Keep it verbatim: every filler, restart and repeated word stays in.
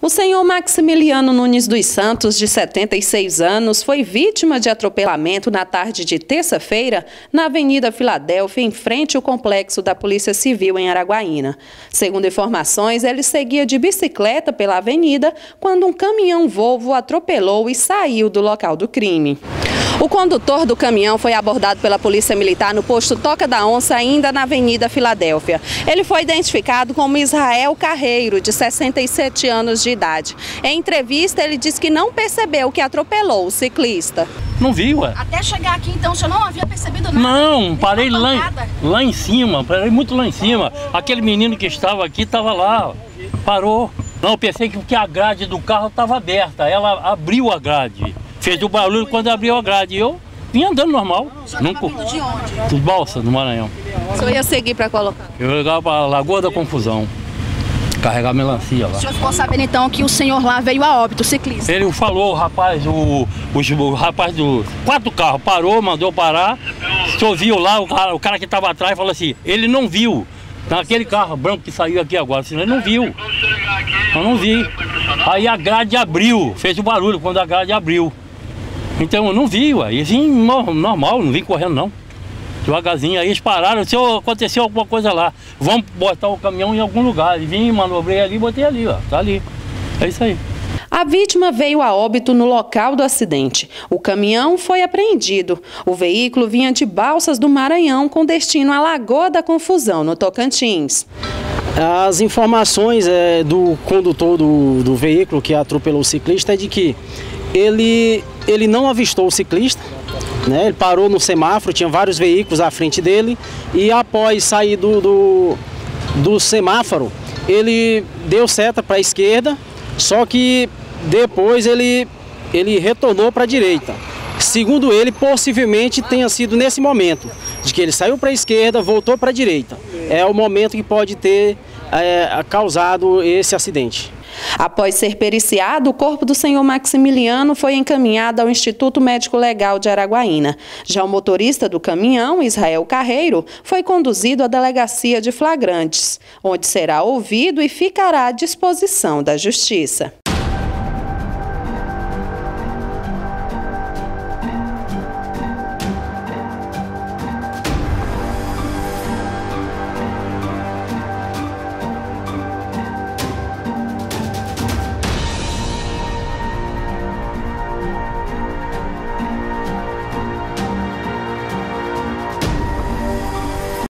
O senhor Maximiliano Nunes dos Santos, de setenta e seis anos, foi vítima de atropelamento na tarde de terça-feira na Avenida Filadélfia, em frente ao complexo da Polícia Civil em Araguaína. Segundo informações, ele seguia de bicicleta pela avenida quando um caminhão Volvo atropelou e saiu do local do crime. O condutor do caminhão foi abordado pela Polícia Militar no posto Toca da Onça, ainda na Avenida Filadélfia. Ele foi identificado como Israel Carreiro, de sessenta e sete anos de idade. Em entrevista, ele disse que não percebeu que atropelou o ciclista. Não viu, ué? Até chegar aqui, então, o senhor não havia percebido nada? Não, parei lá, lá em cima, parei muito lá em cima. Aquele menino que estava aqui estava lá, parou. Não, eu pensei que porque a grade do carro estava aberta, ela abriu a grade. Fez o barulho quando abriu a grade e eu vim andando normal. Nunca. De onde? De Balsa, no Maranhão. O senhor ia seguir para colocar? Eu ligava para a Lagoa da Confusão, carregar melancia lá. O senhor ficou sabendo então que o senhor lá veio a óbito, o ciclista? Ele falou, o rapaz, o, o, o rapaz do quatro carros parou, mandou parar. O senhor viu lá, o cara, o cara que estava atrás falou assim, ele não viu. Naquele carro branco que saiu aqui agora, senão ele não viu. Eu não vi. Aí a grade abriu, fez o barulho quando a grade abriu. Então eu não vi, ué. E vim normal, não vim correndo não. Devagarzinho, aí eles pararam, se aconteceu alguma coisa lá, vamos botar o caminhão em algum lugar. E vim, manobrei ali, botei ali, ó, tá ali. É isso aí. A vítima veio a óbito no local do acidente. O caminhão foi apreendido. O veículo vinha de Balsas do Maranhão com destino à Lagoa da Confusão, no Tocantins. As informações é, do condutor do, do veículo que atropelou o ciclista é de que ele, ele não avistou o ciclista, né? Ele parou no semáforo, tinha vários veículos à frente dele e após sair do, do, do semáforo, ele deu seta para a esquerda, só que depois ele, ele retornou para a direita. Segundo ele, possivelmente tenha sido nesse momento, de que ele saiu para a esquerda, voltou para a direita. É o momento que pode ter é, causado esse acidente. Após ser periciado, o corpo do senhor Maximiliano foi encaminhado ao Instituto Médico Legal de Araguaína. Já o motorista do caminhão, Israel Carreiro, foi conduzido à delegacia de flagrantes, onde será ouvido e ficará à disposição da Justiça.